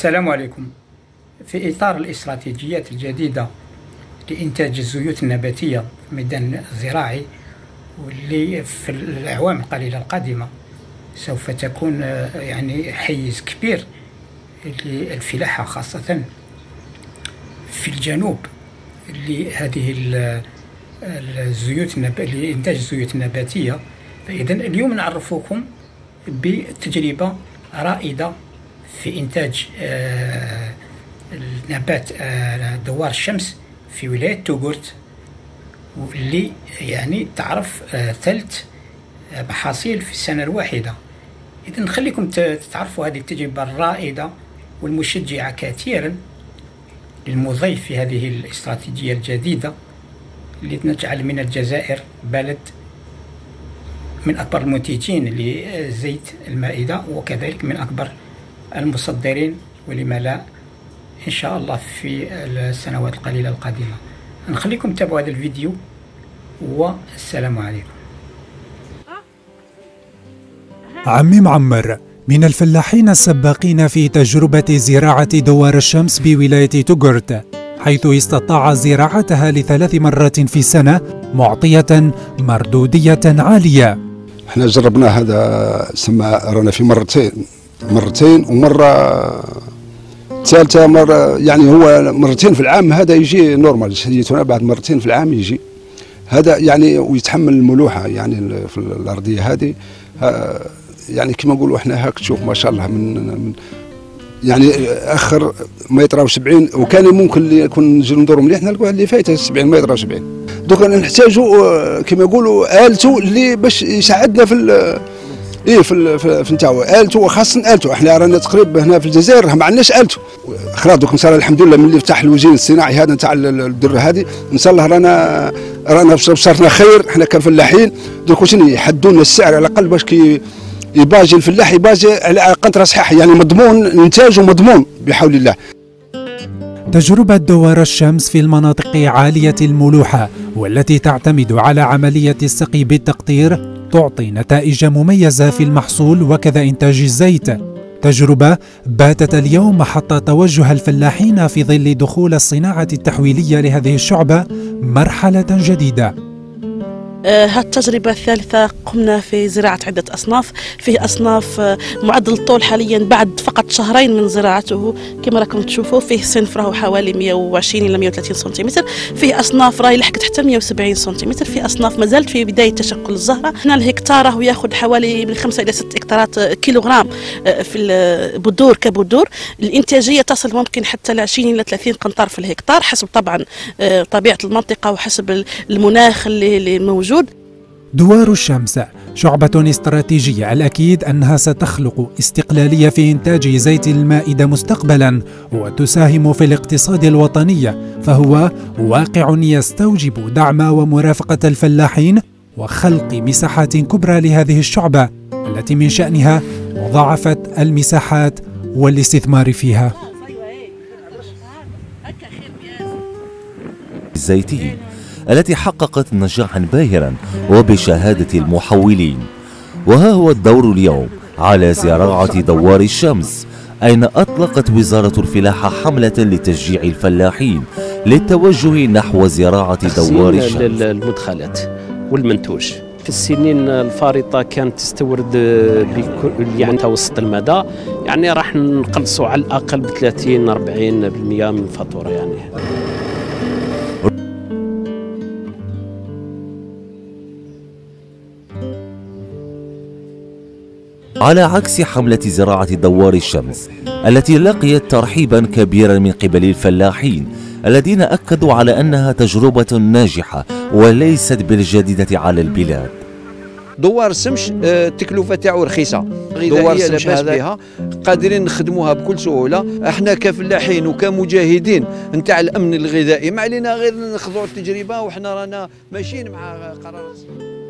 السلام عليكم. في إطار الاستراتيجيات الجديدة لإنتاج الزيوت النباتية في الميدان الزراعي، واللي في الأعوام القليلة القادمة سوف تكون يعني حيز كبير للفلاحة، خاصة في الجنوب، لهذه الزيوت لإنتاج الزيوت النباتية. فإذا اليوم نعرفكم بتجربة رائدة في إنتاج النبات دوار الشمس في ولاية توغورت، واللي يعني تعرف ثلث محاصيل في السنة الواحدة. إذا نخليكم تعرفوا هذه التجربة الرائدة والمشجعة كثيرا للمضي في هذه الاستراتيجية الجديدة لنجعل من الجزائر بلد من أكبر المنتجين لزيت المائدة، وكذلك من أكبر المصدرين، ولما لا إن شاء الله في السنوات القليلة القادمة. نخليكم تتابعوا هذا الفيديو، والسلام عليكم. عمي معمر من الفلاحين السباقين في تجربة زراعة دوار الشمس بولاية توغورت، حيث استطاع زراعتها ل3 مرات في السنة، معطية مردودية عالية. احنا جربنا هذا، رانا في مرتين ومرة ثالثة مرة، يعني هو مرتين في العام. هذا يجي نورمال شديتنا، بعد مرتين في العام يجي هذا يعني، ويتحمل الملوحة يعني في الأرضية هذه. يعني كما نقولوا احنا هاك تشوف ما شاء الله من يعني اخر متر و70، وكان ممكن يكون نجي ندوروا مليح نلقاوها اللي فايته 70 متر و70. دوك نحتاجوا كما يقولوا آلته اللي باش يساعدنا في نتاعو آلته، وخاصة آلته. احنا رانا تقريبا هنا في الجزائر ما عندناش آلته. خلاص دوك ان شاء الله الحمد لله ملي فتح الوزير الصناعي هذا نتاع الدره هذه، ان شاء الله رانا بصرنا خير احنا كفلاحين. دوك واش يحدوا لنا السعر على الاقل باش كي يباجي الفلاح يباجي على قنطره صحيحه، يعني مضمون انتاجه مضمون بحول الله. تجربة دوار الشمس في المناطق عالية الملوحة والتي تعتمد على عملية السقي بالتقطير تعطي نتائج مميزة في المحصول وكذا إنتاج الزيت. تجربة باتت اليوم محط توجه الفلاحين في ظل دخول الصناعة التحويلية لهذه الشعبة مرحلة جديدة. هالتجربة الثالثة قمنا في زراعة عدة أصناف. فيه أصناف معدل الطول حاليا بعد فقط 2 شهرين من زراعته كما راكم تشوفوا. فيه صنف راهو حوالي 120 إلى 130 سنتيمتر. فيه أصناف راهي لحقت حتى 170 سنتيمتر. فيه أصناف مازالت في بداية تشكل الزهرة. هنا الهكتار راهو ياخذ حوالي من 5 إلى 6 هكتارات كيلوغرام في البذور كبذور. الإنتاجية تصل ممكن حتى ل 20 إلى 30 قنطار في الهكتار، حسب طبعا طبيعة المنطقة وحسب المناخ اللي موجود. دوار الشمس شعبة استراتيجية، الأكيد أنها ستخلق استقلالية في إنتاج زيت المائدة مستقبلا وتساهم في الاقتصاد الوطني، فهو واقع يستوجب دعم ومرافقة الفلاحين وخلق مساحات كبرى لهذه الشعبة التي من شأنها مضاعفة المساحات والاستثمار فيها. الزيتين التي حققت نجاحا باهرا وبشهادة المحولين. وها هو الدور اليوم على زراعة دوار الشمس، أين أطلقت وزارة الفلاحة حملة لتشجيع الفلاحين للتوجه نحو زراعة دوار الشمس. المدخلات والمنتوج في السنين الفارطة كانت تستورد يعني متوسط المدى، يعني راح نقلصوا على الأقل ب 30-40% من الفاتورة يعني. على عكس حملة زراعة دوار الشمس التي لقيت ترحيبا كبيرا من قبل الفلاحين الذين أكدوا على أنها تجربة ناجحة وليست بالجديدة على البلاد. دوار الشمس التكلفة تاعو رخيصة، دوار الشمس بها قادرين نخدموها بكل سهولة. احنا كفلاحين وكمجاهدين نتاع الأمن الغذائي ما علينا غير نخضعوا التجربة، وحنا رانا ماشيين مع قرارات.